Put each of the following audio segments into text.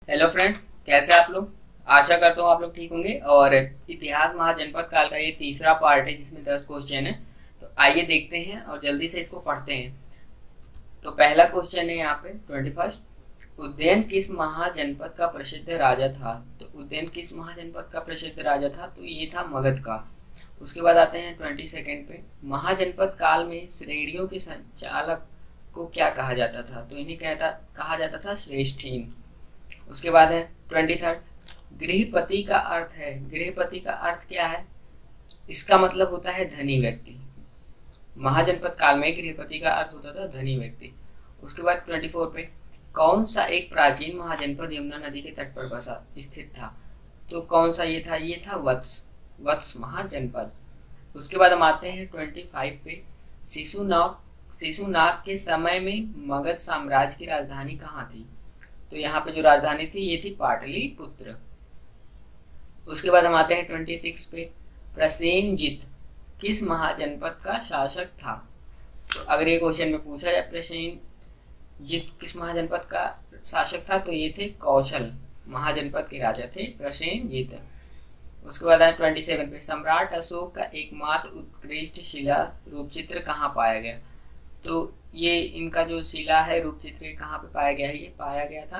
Hello friends, कैसे आप लोग। आशा करता हूँ आप लोग ठीक होंगे। और इतिहास महाजनपद काल का ये तीसरा पार्ट है जिसमें 10 क्वेश्चन है। तो आइए देखते हैं और जल्दी से इसको पढ़ते हैं। तो पहला क्वेश्चन है यहाँ पे 21। उज्जैन किस महाजनपद का प्रसिद्ध राजा था। तो उज्जैन किस महाजनपद का प्रसिद्ध राजा था, तो ये था मगध का। उसके बाद आते हैं 22 पे। महाजनपद काल में श्रेणियों के संचालक को क्या कहा जाता था। तो इन्हें कहा जाता था श्रेष्ठीन। उसके बाद है 23। गृहपति का अर्थ है, गृहपति का अर्थ क्या है, इसका मतलब होता है धनी व्यक्ति। महाजनपद काल में गृहपति का अर्थ होता था धनी व्यक्ति। उसके बाद 24 पे, कौन सा एक प्राचीन महाजनपद यमुना नदी के तट पर बसा स्थित था। तो कौन सा ये था, ये था वत्स महाजनपद। उसके बाद हम आते हैं 25 पे। शिशुनाग के समय में मगध साम्राज्य की राजधानी कहाँ थी। तो यहाँ पे जो राजधानी थी ये थी पाटलिपुत्र। उसके बाद हम आते हैं 26 पे। प्रसेनजित किस महाजनपद का शासक था। तो अगर ये क्वेश्चन में पूछा जाए प्रसेनजित किस महाजनपद का शासक था, तो ये थे कौशल महाजनपद के राजा थे प्रसेनजित। उसके बाद आए 27 पे। सम्राट अशोक का एकमात्र उत्कृष्ट शिला रूपचित्र कहाँ पाया गया। तो ये इनका जो शिला है रूप चित्र कहाँ पे पाया गया है, ये पाया गया था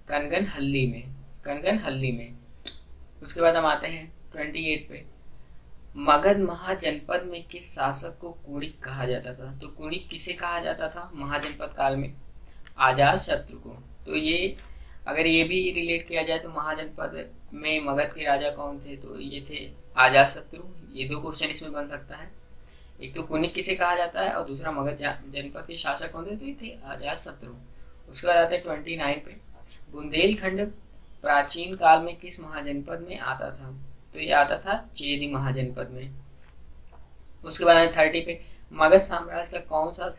कनगनहल्ली में। उसके बाद हम आते हैं 28 पे। मगध महाजनपद में किस शासक को कुणिक कहा जाता था। तो कुणिक किसे कहा जाता था महाजनपद काल में, अजात शत्रु को। तो ये अगर ये भी रिलेट किया जाए तो महाजनपद में मगध के राजा कौन थे, तो ये थे अजात शत्रु। ये दो क्वेश्चन इसमें बन सकता है, एक तो कुणिक किसे कहा जाता है और दूसरा मगध जनपद के शासक कौन थे, तो ये थे अजात शत्रु। उसके बाद आते हैं 29 पे। बुंदेलखंड प्राचीन काल में किस महाजनपद में आता था। तो ये आता था चेदी महाजनपद में। उसके बाद 30 पे। मगध साम्राज्य का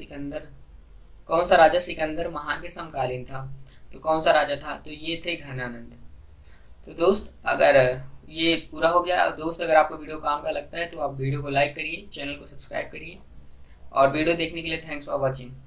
कौन सा राजा सिकंदर महान के समकालीन था। तो कौन सा राजा था, तो ये थे घनानंद। तो दोस्त अगर ये पूरा हो गया। दोस्त अगर आपको वीडियो काम का लगता है तो आप वीडियो को लाइक करिए, चैनल को सब्सक्राइब करिए और वीडियो देखने के लिए थैंक्स फॉर वॉचिंग।